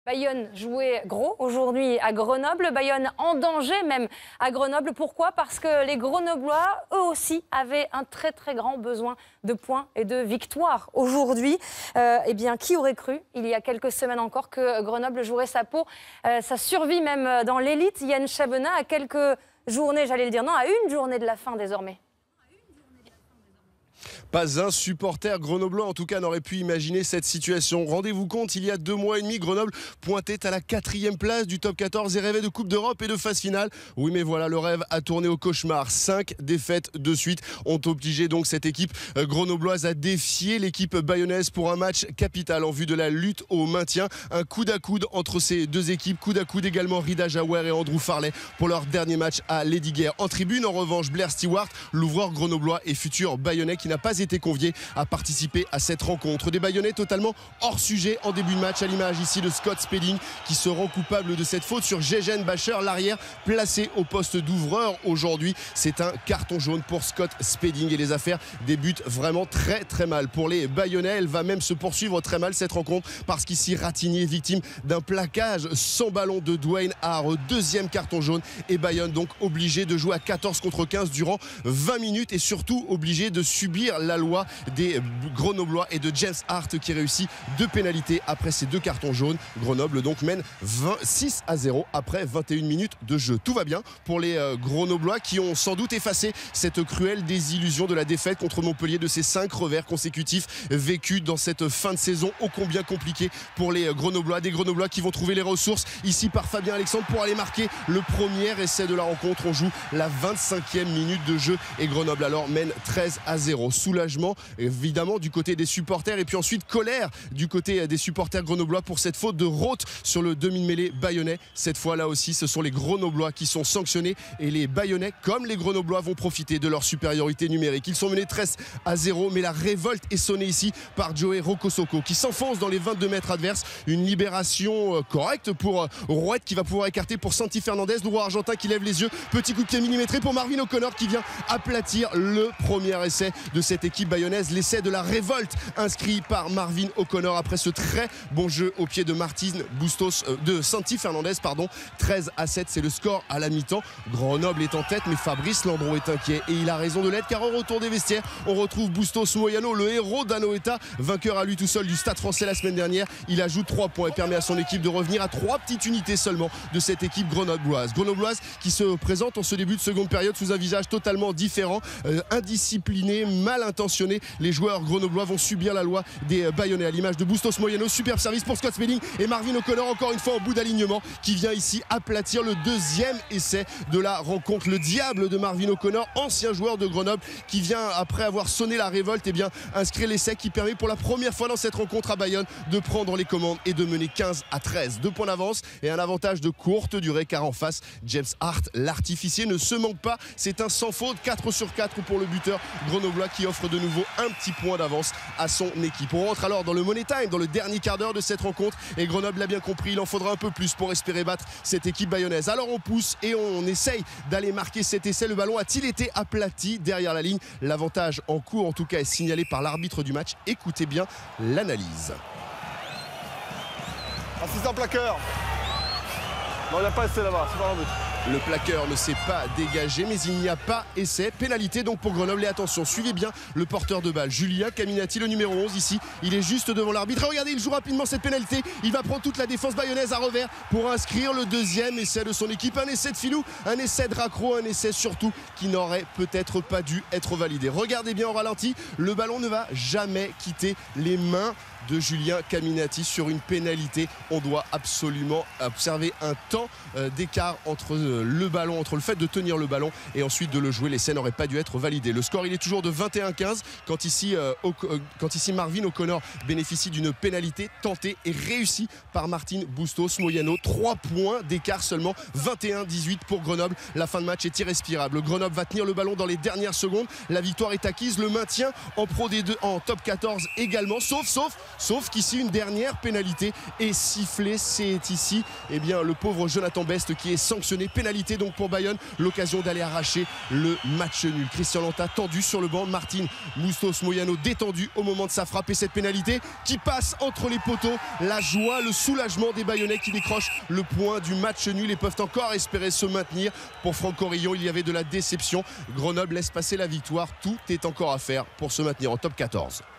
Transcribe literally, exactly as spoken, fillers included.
Bayonne jouait gros aujourd'hui à Grenoble. Bayonne en danger même à Grenoble. Pourquoi? Parce que les Grenoblois, eux aussi, avaient un très très grand besoin de points et de victoires. Aujourd'hui, euh, eh bien, qui aurait cru, il y a quelques semaines encore, que Grenoble jouerait sa peau, euh, sa survie même dans l'élite. Yann Chabenat, à quelques journées, j'allais le dire, non, à une journée de la fin désormais. Pas un supporter grenoblois, en tout cas, n'aurait pu imaginer cette situation. Rendez-vous compte, il y a deux mois et demi, Grenoble pointait à la quatrième place du top quatorze et rêvait de Coupe d'Europe et de phase finale. Oui, mais voilà, le rêve a tourné au cauchemar. Cinq défaites de suite ont obligé donc cette équipe grenobloise à défier l'équipe bayonnaise pour un match capital en vue de la lutte au maintien. Un coude à coude entre ces deux équipes. Coude à coude également Rida Jaouer et Andrew Farley pour leur dernier match à Lesdiguières. En tribune, en revanche, Blair Stewart, l'ouvreur grenoblois et futur bayonnais qui n'a pas été convié à participer à cette rencontre. Des Bayonnais totalement hors sujet en début de match, à l'image ici de Scott Spedding qui se rend coupable de cette faute sur Jejen Bacher, l'arrière placé au poste d'ouvreur aujourd'hui. C'est un carton jaune pour Scott Spedding et les affaires débutent vraiment très très mal pour les Bayonnais. Elle va même se poursuivre très mal cette rencontre parce qu'ici Ratigny est victime d'un plaquage sans ballon de Dwayne Hare. Deuxième carton jaune et Bayonne donc obligé de jouer à quatorze contre quinze durant vingt minutes et surtout obligé de subir la loi des Grenoblois et de James Hart qui réussit deux pénalités après ces deux cartons jaunes. Grenoble donc mène vingt-six à zéro après vingt et une minutes de jeu. Tout va bien pour les euh, Grenoblois qui ont sans doute effacé cette cruelle désillusion de la défaite contre Montpellier, de ces cinq revers consécutifs vécus dans cette fin de saison ô combien compliquée pour les Grenoblois. Des Grenoblois qui vont trouver les ressources ici par Fabien Alexandre pour aller marquer le premier essai de la rencontre. On joue la vingt-cinquième minute de jeu et Grenoble alors mène treize à zéro. Soulagement évidemment du côté des supporters et puis ensuite colère du côté des supporters grenoblois pour cette faute de Roth sur le demi-mêlée bayonnais. Cette fois là aussi ce sont les Grenoblois qui sont sanctionnés et les Bayonnais comme les Grenoblois vont profiter de leur supériorité numérique. Ils sont menés treize à zéro mais la révolte est sonnée ici par Joey Rokosoko qui s'enfonce dans les vingt-deux mètres adverses. Une libération correcte pour Rouette qui va pouvoir écarter pour Santi Fernandez, le roi argentin qui lève les yeux. Petit coup de pied millimétré pour Marvin O'Connor qui vient aplatir le premier essai de cette équipe bayonnaise. L'essai de la révolte inscrit par Marvin O'Connor après ce très bon jeu au pied de Martin Bustos, euh, de Santi Fernandez, pardon. treize à sept, c'est le score à la mi-temps. Grenoble est en tête, mais Fabrice Landreau est inquiet et il a raison de l'être car au retour des vestiaires, on retrouve Bustos Moyano, le héros d'Anoeta, vainqueur à lui tout seul du Stade Français la semaine dernière. Il ajoute trois points et permet à son équipe de revenir à trois petites unités seulement de cette équipe grenobloise. Grenobloise qui se présente en ce début de seconde période sous un visage totalement différent, euh, indiscipliné, mal intentionné. Les joueurs grenoblois vont subir la loi des Bayonnais à l'image de Bustos Moyano. Superbe service pour Scott Spedding et Marvin O'Connor encore une fois en bout d'alignement qui vient ici aplatir le deuxième essai de la rencontre. Le diable de Marvin O'Connor, ancien joueur de Grenoble qui vient après avoir sonné la révolte et bien inscrire l'essai qui permet pour la première fois dans cette rencontre à Bayonne de prendre les commandes et de mener quinze à treize. Deux points d'avance et un avantage de courte durée car en face James Hart, l'artificier, ne se manque pas. C'est un sans faute, quatre sur quatre pour le buteur grenoblois qui offre de nouveau un petit point d'avance à son équipe. On rentre alors dans le Money Time, dans le dernier quart d'heure de cette rencontre et Grenoble l'a bien compris, il en faudra un peu plus pour espérer battre cette équipe bayonnaise. Alors on pousse et on essaye d'aller marquer cet essai. Le ballon a-t-il été aplati derrière la ligne? L'avantage en cours en tout cas est signalé par l'arbitre du match. Écoutez bien l'analyse. Assistant plaqueur. Non, il n'y a pas essai là-bas, c'est pas un but. Le plaqueur ne s'est pas dégagé, mais il n'y a pas essai. Pénalité donc pour Grenoble. Et attention, suivez bien le porteur de balle, Julien Caminati, le numéro onze ici. Il est juste devant l'arbitre. Regardez, il joue rapidement cette pénalité. Il va prendre toute la défense bayonnaise à revers pour inscrire le deuxième essai de son équipe. Un essai de filou, un essai de raccro, un essai surtout qui n'aurait peut-être pas dû être validé. Regardez bien au ralenti, le ballon ne va jamais quitter les mains de Julien Caminati sur une pénalité. On doit absolument observer un temps euh, d'écart entre euh, le ballon, entre le fait de tenir le ballon et ensuite de le jouer. L'essai n'aurait pas dû être validé. Le score il est toujours de vingt et un à quinze quand ici, euh, au, euh, quand ici Marvin O'Connor bénéficie d'une pénalité tentée et réussie par Martin Bustos Moyano. trois points d'écart seulement, vingt et un à dix-huit pour Grenoble. La fin de match est irrespirable. Grenoble va tenir le ballon dans les dernières secondes. La victoire est acquise. Le maintien en Pro D deux, en top quatorze également, sauf, sauf Sauf qu'ici, une dernière pénalité est sifflée. C'est ici eh bien, le pauvre Jonathan Best qui est sanctionné. Pénalité donc pour Bayonne. L'occasion d'aller arracher le match nul. Christian Lanta tendu sur le banc. Martin Moustos Moyano détendu au moment de sa frappe. Et cette pénalité qui passe entre les poteaux. La joie, le soulagement des Bayonnais qui décrochent le point du match nul et peuvent encore espérer se maintenir. Pour Franck Orillon, il y avait de la déception. Grenoble laisse passer la victoire. Tout est encore à faire pour se maintenir en top quatorze.